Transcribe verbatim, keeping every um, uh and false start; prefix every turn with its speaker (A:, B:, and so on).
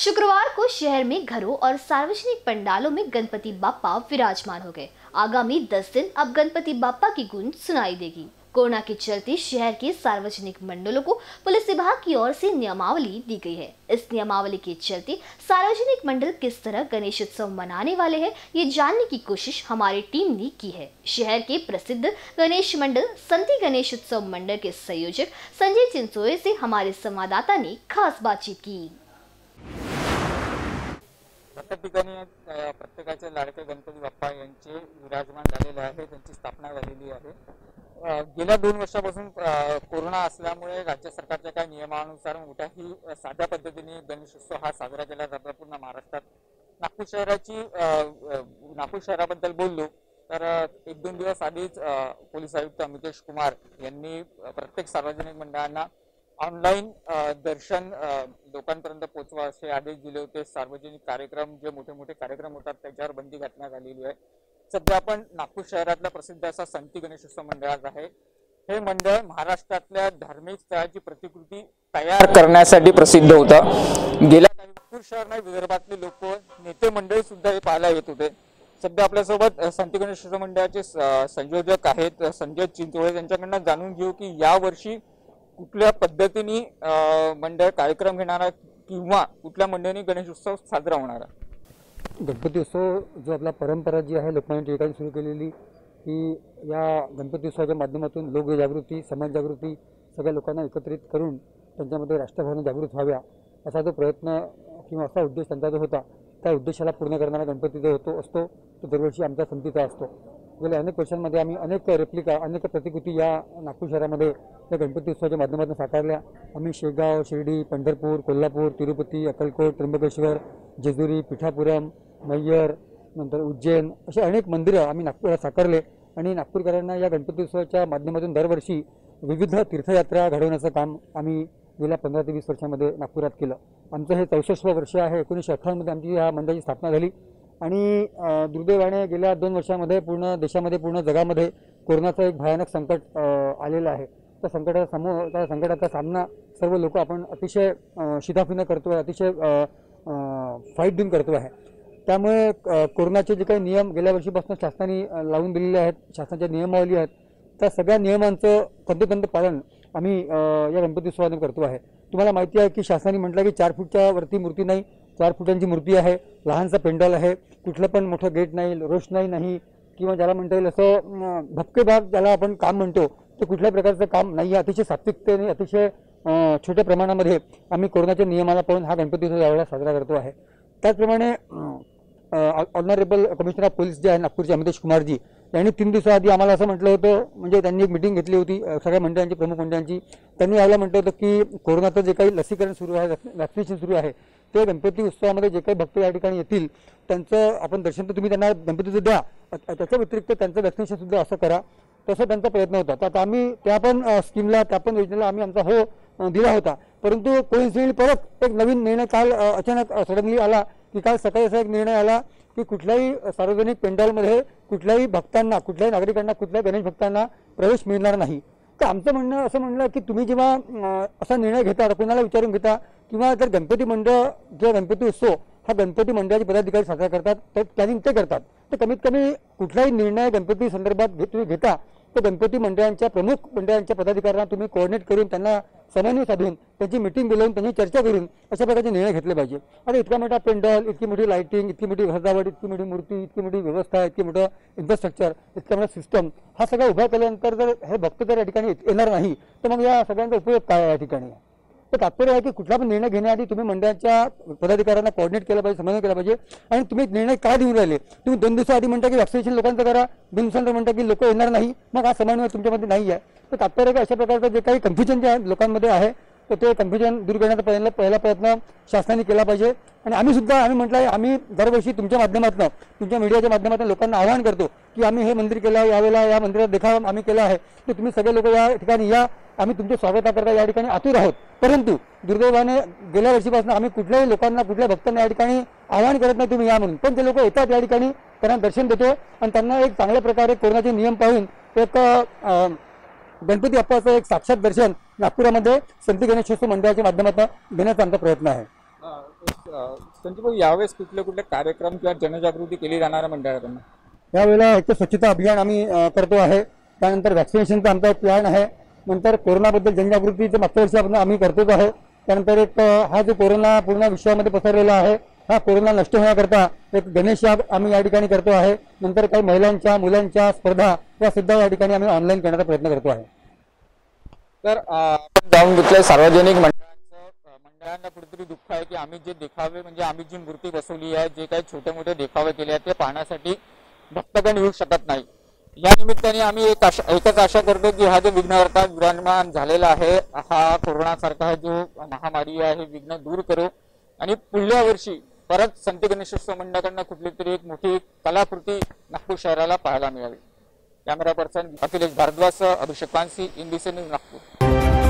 A: शुक्रवार को शहर में घरों और सार्वजनिक पंडालों में गणपति बाप्पा विराजमान हो गए। आगामी दस दिन अब गणपति बाप्पा की गूंज सुनाई देगी। कोरोना के चलते शहर के सार्वजनिक मंडलों को पुलिस विभाग की ओर से नियमावली दी गई है। इस नियमावली के चलते सार्वजनिक मंडल किस तरह गणेश उत्सव मनाने वाले हैं, ये जानने की कोशिश हमारी टीम ने की है। शहर के प्रसिद्ध गणेश मंडल संती गणेश उत्सव मंडल के संयोजक संजय चिंचोरे से हमारे संवाददाता ने खास बातचीत की।
B: प्रत्येक ठिकाणी प्रत्येकाचे लाडके गणपती बाप्पा यांचे विराजमान झालेले आहे, त्यांची स्थापना झालेली आहे। गेल्या दोन वर्षापासून कोरोना असल्यामुळे राज्य सरकारच्या काही नियमानुसार मोठ्याही साध्या पद्धतीने गणेशोत्सव हा साजरा केला जातो पूर्ण महाराष्ट्रात। नागपूर शहराची नागपूर शहराबद्दल बोललो तर एक दोन दिवस आधीच पोलीस आयुक्त अमितेश कुमार यांनी प्रत्येक सार्वजनिक मंडळांना ऑनलाईन दर्शन लोकांपर्यंत पोहोचवा असे आदेश दिले होते। सार्वजनिक कार्यक्रम जे मोठे मोठे कार्यक्रम होतात त्याच्यावर बंदी घालण्यात आलेली आहे। सध्या आपण नागपूर शहरातल्या प्रसिद्ध असा संती गणेशोत्सव मंडळात आहे। हे मंडळ महाराष्ट्रातल्या धार्मिक स्थळाची प्रतिकृती तयार करण्यासाठी प्रसिद्ध होतं। गेल्या काही नागपूर शहर नाही विदर्भातले लोक नेते मंडळी सुद्धा हे पाहायला येत होते। सध्या आपल्यासोबत संती गणेशोत्सव मंडळाचे संयोजक आहेत संजय चिंचोळे, त्यांच्याकडून जाणून घेऊ की यावर्षी कुठल्या पद्धतीने मंडळ कार्यक्रम घेणार आहे किंवा कुठल्या मंडळाने गणेश उत्सव साजरा होणार आहे।
C: गणपती उत्सव जो आपला परंपरा जी आहे लोकांनी टिकाणी सुरू केलेली की या गणपती उत्सवाच्या माध्यमातून लोकजागृती समाज जागृती सगळ्या लोकांना एकत्रित करून त्यांच्यामध्ये राष्ट्रभावना जागृत व्हाव्या असा जो प्रयत्न किंवा असा उद्देश त्यांचा जो होता त्या उद्देशाला पूर्ण करणारा गणपती जो होतो असतो तो दरवर्षी आमच्या संतीचा असतो। गेल्या अनेक वर्षांमध्ये आम्ही अनेक रेप्लिका अनेक प्रतिकृती या नागपूर शहरामध्ये या गणपती उत्सवाच्या माध्यमातून साकारल्या। आम्ही शेगाव, शिर्डी, पंढरपूर, कोल्हापूर, तिरुपती, अक्कलकोट, त्र्यंबकेश्वर, जेजुरी, पिठापुरम, मैयर, नंतर उज्जैन असे अनेक मंदिरं आम्ही नागपुरात साकारले आणि नागपूरकरांना या गणपती उत्सवाच्या माध्यमातून दरवर्षी विविध तीर्थयात्रा घडवण्याचं काम आम्ही गेल्या पंधरा ते वीस वर्षांमध्ये नागपुरात केलं। आमचं हे चौसष्टवं वर्ष आहे। एकोणीसशे अठ्ठावन्नमध्ये आमची या मंडळाची स्थापना झाली आणि दुर्दैवाने गेल्या दोन वर्षांमध्ये पूर्ण देशामध्ये पूर्ण जगामध्ये कोरोनाचं एक भयानक संकट आलेलं आहे। त्या संकटाचा समोर त्या संकटाचा सामना सर्व लोक आपण अतिशय शिताफीनं करतो आहे, अतिशय फाईट देऊन करतो आहे। त्यामुळे कोरोनाचे जे काही नियम गेल्या वर्षीपासून शासनाने लावून दिलेले आहेत, शासनाच्या नियमावली आहेत, त्या सगळ्या नियमांचं तंतोतंत पालन आम्ही या गणपती उत्सवाने करतो आहे। तुम्हाला माहिती आहे की शासनाने म्हटलं की चार फूटच्या वरती मूर्ती नाही, चार फुटांची मूर्ती आहे, लहानसा पेंडॉल आहे, कुठलं पण मोठं गेट नाही, रोषणाई नाही किंवा ज्याला म्हणता येईल असं भपकेबाग ज्याला आपण काम म्हणतो ते कुठल्याही प्रकारचं काम नाही आहे। अतिशय सात्विकतेने अतिशय छोट्या प्रमाणामध्ये आम्ही कोरोनाच्या नियमाला पाहून हा गणपती उत्सव यावेळेला साजरा करतो आहे। त्याचप्रमाणे ऑनरेबल कमिशनर ऑफ पोलीस जे आहे नागपूरचे अमितेश कुमारजी यांनी तीन दिवसाआधी आम्हाला असं म्हटलं होतं, म्हणजे त्यांनी एक मिटिंग घेतली होती सगळ्या मंडळांची प्रमुख मंडळांची। त्यांनी यावेळेला म्हटलं होतं की कोरोनाचं जे काही लसीकरण सुरू आहे, वॅक्सिनेशन सुरू आहे, ते गणपती उत्सवामध्ये जे काही भक्त या ठिकाणी येतील त्यांचं आपण दर्शन तर तुम्ही त्यांना गणपतीचं द्या, त्याच्या व्यतिरिक्त त्यांचं वॅक्सिनेशन सुद्धा असं करा, तसं त्यांचा प्रयत्न होता। तर आता आम्ही त्या पण स्कीमला त्या पण योजनेला आम्ही आमचा हो दिला होता। परंतु कोइन्सिडेंटली परत एक नवीन निर्णय काल अचानक सडनली आला की काल सकाळी असा एक निर्णय आला की कुठल्याही सार्वजनिक पेंडॉलमध्ये कुठल्याही भक्तांना कुठल्याही नागरिकांना कुठल्याही गणेश भक्तांना प्रवेश मिळणार नाही। तर आमचं म्हणणं असं म्हणलं की तुम्ही जेव्हा असा निर्णय घेता कोणाला विचारून घेता किंवा जर गणपती मंडळ किंवा गणपती उत्सव हा गणपती मंडळाचे पदाधिकारी साजरा करतात तर प्लॅनिंग ते करतात, तर कमीत कमी कुठलाही निर्णय गणपती संदर्भात घे तुम्ही घेता तर गणपती मंडळांच्या प्रमुख मंडळांच्या पदाधिकाऱ्यांना तुम्ही कोऑर्डिनेट करून त्यांना समन्वय साधून त्यांची मिटिंग बोलावून त्यांची चर्चा करून अशा प्रकारचे निर्णय घेतले पाहिजे। आता इतका मोठा पेंडॉल, इतकी मोठी लाइटिंग, इतकी मोठी सजावट, इतकी मोठी मूर्ती, इतकी मोठी व्यवस्था, इतकी मोठं इन्फ्रास्ट्रक्चर, इतका मोठा सिस्टम हा सगळा उभा केल्यानंतर जर हे भक्त जर या ठिकाणी येणार नाही तर मग या सगळ्यांचा उपयोग काय या ठिकाणी। तर तात्पर्य आहे की कुठला पण निर्णय घेण्याआधी तुम्ही मंडळाच्या पदाधिकाऱ्यांना कोऑर्डिनेट केलं पाहिजे, समन्वय केला पाहिजे। आणि तुम्ही निर्णय का देऊन राहिले, तुम्ही दोन दिवसाआधी म्हणता की वॅक्सिनेशन लोकांचं करा, दोन दिवसानंतर म्हणता की लोक येणार नाही, मग हा समन्वय तुमच्यामध्ये नाही आहे। तर तात्पर्य आहे अशा प्रकारचं जे काही कन्फ्युजन जे आहे लोकांमध्ये आहे तर ते कन्फ्युजन दूर करण्याचा पहिला पहिला प्रयत्न शासनाने केला पाहिजे। आणि आम्ही सुद्धा आम्ही म्हटलं आहे आम्ही दरवर्षी तुमच्या माध्यमातून तुमच्या मीडियाच्या माध्यमातून लोकांना आवाहन करतो की आम्ही हे मंदिर केलं आहे, यावेळेला या मंदिरात देखावा आम्ही केला आहे, तर तुम्ही सगळे लोक या ठिकाणी या, आम्ही तुमचे स्वागताकरता या ठिकाणी आतुर आहोत। परंतु दुर्दैवाने गेल्या वर्षीपासून आम्ही कुठल्याही लोकांना कुठल्या भक्तांना या ठिकाणी आवाहन करत नाही तुम्ही या म्हणून, पण ते लोक येतात या ठिकाणी, त्यांना दर्शन देतो आणि त्यांना एक चांगल्या प्रकारे कोरोनाचे नियम पाळून एक गणपती बाप्पाचं एक साक्षात दर्शन नागपुरामध्ये संती गणेशोत्सव मंडळाच्या माध्यमातून घेण्याचा आमचा प्रयत्न आहे।
B: संजय भाऊ, यावेळेस कुठले कुठले कार्यक्रम किंवा जनजागृती केली जाणार आहे मंडळाकडून?
C: यावेळेला एक स्वच्छता अभियान आम्ही अ, करतो आहे. त्यानंतर वॅक्सिनेशनचा आमचा एक प्लॅन आहे. नंतर कोरोनाबद्दल जनजागृतीचं मागच्या वर्षी आपण आम्ही करतोच आहे. त्यानंतर एक अ, हा जो कोरोना पूर्ण विश्वामध्ये पसरलेला आहे, हा कोरोना नष्ट होण्याकरता एक गणेश याग आम्ही या ठिकाणी करतो आहे. नंतर काही महिलांच्या मुलांच्या स्पर्धा या सुद्धा या ठिकाणी आम्ही ऑनलाईन करण्याचा प्रयत्न करतो आहे.
B: तर अ, आपण जाऊन घेतलंय सार्वजनिक मंडळांचं अ, मंडळांना कुठेतरी दुःख आहे की आम्ही जे देखावे म्हणजे आम्ही जी मूर्ती बसवली आहे, जे काही छोटे मोठे देखावे केले आहेत ते पाहण्यासाठी भक्तगण येऊ शकत नाही. या निमित्ताने आम्ही एक आशा एकच आशा करतो की हा जो विघ्नहर्ता विराजमान झालेला आहे, हा कोरोनासारखा जो महामारी आहे विघ्न दूर करो आणि पुढल्या वर्षी परत संत गणेशोत्सव मंडळाकडनं कुठली तरी एक मोठी कलाकृती नागपूर शहराला पाहायला मिळावी. कॅमेरा पर्सन अखिलेश भारद्वाज, अभिषेक पानसी, इंडिसन न्यूज, नागपूर.